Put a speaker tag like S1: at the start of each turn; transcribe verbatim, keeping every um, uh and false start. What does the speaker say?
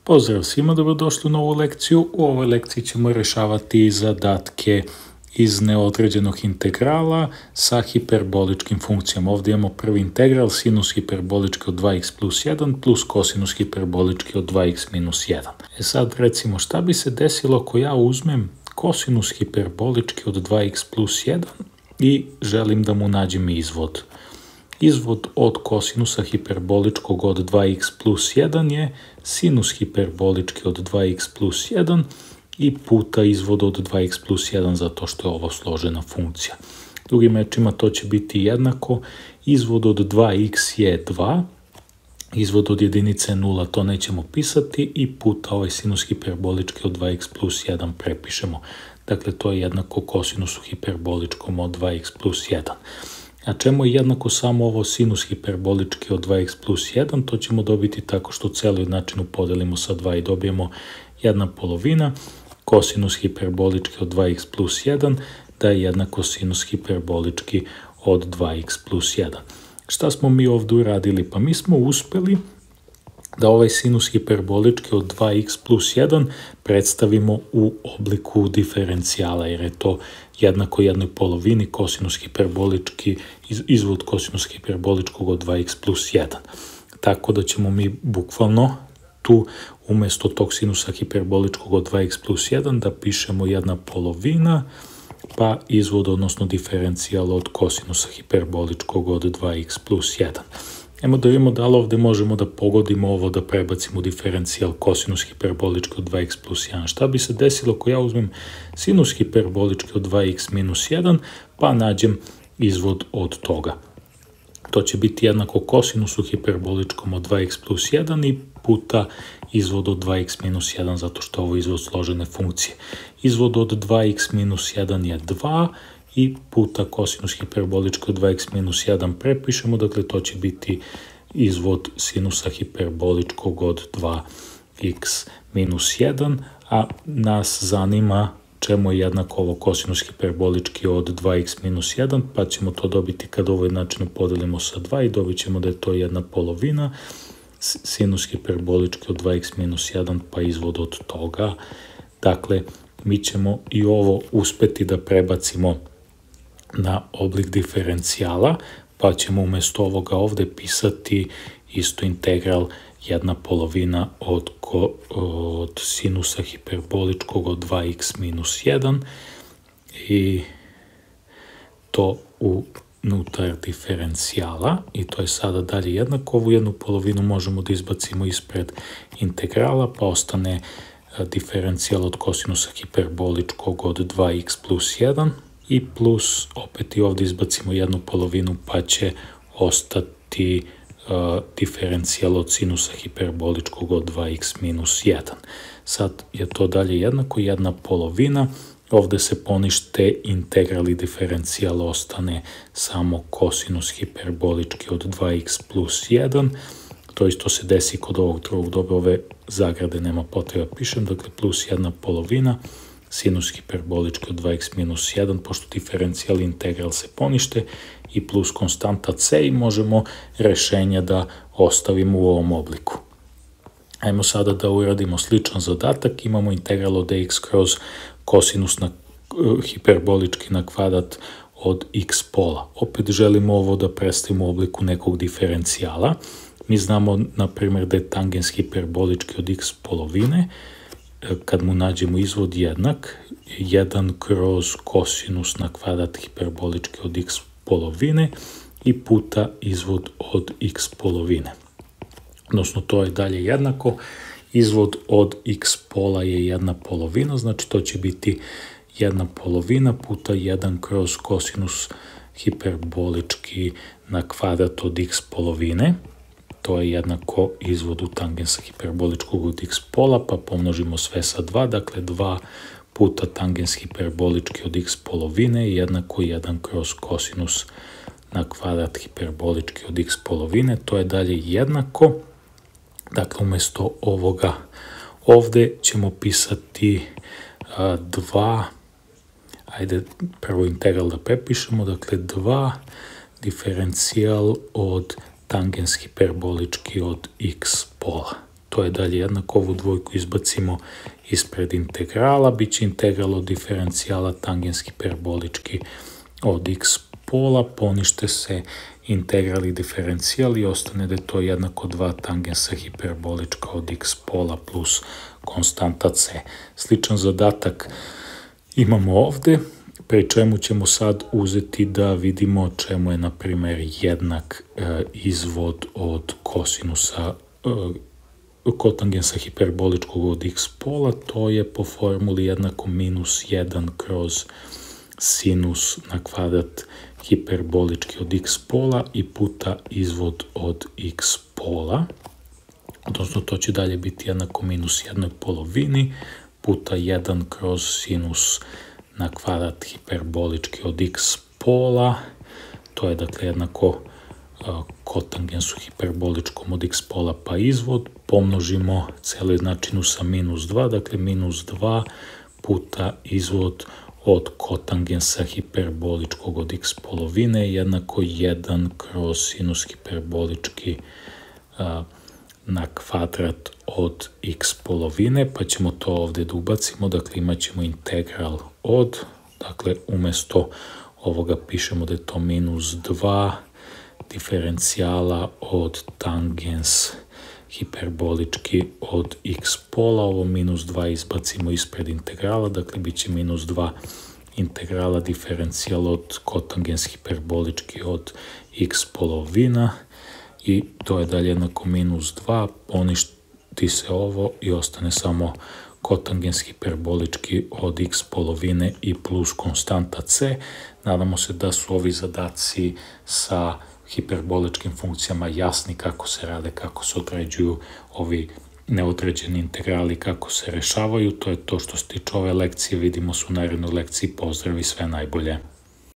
S1: Pozdrav svima, dobrodošli u novu lekciju. U ovoj lekciji ćemo rješavati zadatke iz neodređenog integrala sa hiperboličkim funkcijama. Ovdje imamo prvi integral, sinus hiperbolički od dva x plus jedan plus kosinus hiperbolički od dva x minus jedan. E sad recimo šta bi se desilo ako ja uzmem kosinus hiperbolički od dva x plus jedan i želim da mu nađem izvod. Izvod od kosinusa hiperboličkog od dva x plus jedan je sinus hiperbolički od dva x plus jedan i puta izvod od dva x plus jedan zato što je ovo složena funkcija. Drugim rečima to će biti jednako, izvod od dva x je dva, izvod od jedinice nula to nećemo pisati i puta ovaj sinus hiperbolički od dva x plus jedan prepišemo. Dakle to je jednako kosinusu hiperboličkom od dva x plus jedan. A čemu je jednako samo ovo sinus hiperbolički od dva x plus jedan, to ćemo dobiti tako što celu jednačinu podelimo sa dva i dobijemo jedna polovina, kosinus hiperbolički od dva x plus jedan, da je jednako sinus hiperbolički od dva x plus jedan. Šta smo mi ovdje uradili? Pa mi smo uspjeli da ovaj sinus hiperbolički od dva x plus jedan predstavimo u obliku diferencijala, jer je to jednako jednoj polovini kosinus hiperbolički, izvod kosinus hiperboličkog od dva x plus jedan. Tako da ćemo mi bukvalno tu umjesto tog sinusa hiperboličkog od dva x plus jedan da pišemo jedna polovina pa izvod, odnosno diferencijal od kosinusa hiperboličkog od dva x plus jedan. Ajmo da vidimo da li ovdje možemo da pogodimo ovo, da prebacimo diferencijal kosinus hiperbolički od dva x plus jedan. Šta bi se desilo ako ja uzmem sinus hiperbolički od dva x minus jedan pa nađem izvod od toga? To će biti jednako kosinusu hiperboličkom od dva x plus jedan i puta izvod od dva x minus jedan, zato što ovo je izvod složene funkcije. Izvod od dva x minus jedan je dva i puta kosinus hiperbolički od dva x minus jedan prepišemo, dakle to će biti izvod sinusa hiperboličkog od dva x minus jedan, a nas zanima čemu je jednako ovo kosinus hiperbolički od dva x minus jedan, pa ćemo to dobiti kad ovo jednačinu podelimo sa dva i dobit ćemo da je to jedna polovina, sinus hiperbolički od dva x minus jedan pa izvod od toga. Dakle, mi ćemo i ovo uspjeti da prebacimo na oblik diferencijala, pa ćemo umjesto ovoga ovdje pisati isto integral jedna polovina od, ko, od sinusa hiperboličkog od dva x minus jedan i to unutar diferencijala i to je sada dalje jednako. Ovu jednu polovinu možemo da izbacimo ispred integrala pa ostane diferencijal od kosinusa hiperboličkog od dva x plus jedan i plus opet i ovdje izbacimo jednu polovinu pa će ostati uh, diferencijal od sinusa hiperboličkog od dva x minus jedan. Sad je to dalje jednako, jedna polovina, ovdje se ponište integral i diferencijal, ostane samo kosinus hiperbolički od dva x plus jedan. To isto se desi kod ovog drugog, dobe ove zagrade nema potreba pišem, dakle plus jedna polovina, sinus hiperbolički od dva x minus jedan, pošto diferencijal i integral se ponište i plus konstanta c i možemo rješenje da ostavimo u ovom obliku. Ajmo sada da uradimo sličan zadatak, imamo integral od dx kroz kosinus na hiperbolički na kvadrat od x pola. Opet želimo ovo da predstavimo u obliku nekog diferencijala. Mi znamo, na primjer, da je tangens hiperbolički od x polovine, kad mu nađemo izvod jednak, jedan kroz kosinus na kvadrat hiperbolički od x polovine i puta izvod od x polovine. Odnosno, to je dalje jednako, izvod od x pola je jedna polovina, znači to će biti jedna polovina puta jedan kroz kosinus hiperbolički na kvadrat od x polovine. To je jednako izvodu tangensa hiperboličkog od x pola, pa pomnožimo sve sa dva, dakle dva puta tangens hiperbolički od x polovine je jednako jedan kroz kosinus na kvadrat hiperbolički od x polovine, to je dalje jednako, dakle umjesto ovoga ovdje ćemo pisati a, dva, ajde prvo integral da prepišemo, dakle dva diferencijal od tangens hiperbolički od x pola. to je dalje jednako, ovu dvojku izbacimo ispred integrala, bit će integral od diferencijala tangens hiperbolički od x pola, ponište se integral i diferencijal i ostane da je to jednako dva tangensa hiperbolička od x pola plus konstanta c. Sličan zadatak imamo ovde, pri čemu ćemo sad uzeti da vidimo čemu je, na primer, jednak e, izvod od kosinusa e, kotangensa hiperboličkog od x pola, to je po formuli jednako minus jedan kroz sinus na kvadrat hiperbolički od x pola i puta izvod od x pola, odnosno to će dalje biti jednako minus jednoj polovini puta jedan kroz sinus na kvadrat hiperbolički od x pola, to je dakle jednako uh, kotangensu hiperboličkom od x pola pa izvod, pomnožimo celu jednačinu sa minus dva, dakle minus dva puta izvod od kotangensa hiperboličkog od x polovine jednako jedan kroz sinus hiperbolički uh, na kvadrat od x polovine, pa ćemo to ovde da ubacimo, dakle imat ćemo integral od, dakle umesto ovoga pišemo da je to minus dva diferencijala od tangens hiperbolički od x pola, ovo minus dva izbacimo ispred integrala, dakle bit će minus dva integrala diferencijal od kotangens hiperbolički od x polovina i to je dalje jednako minus dva, poništi se ovo i ostane samo kotangens hiperbolički od x polovine i plus konstanta c. Nadamo se da su ovi zadaci sa hiperboličkim funkcijama jasni kako se rade, kako se određuju ovi neodređeni integrali, kako se rešavaju. To je to što se tiče ove lekcije. Vidimo se u narednoj lekciji. Pozdrav i sve najbolje.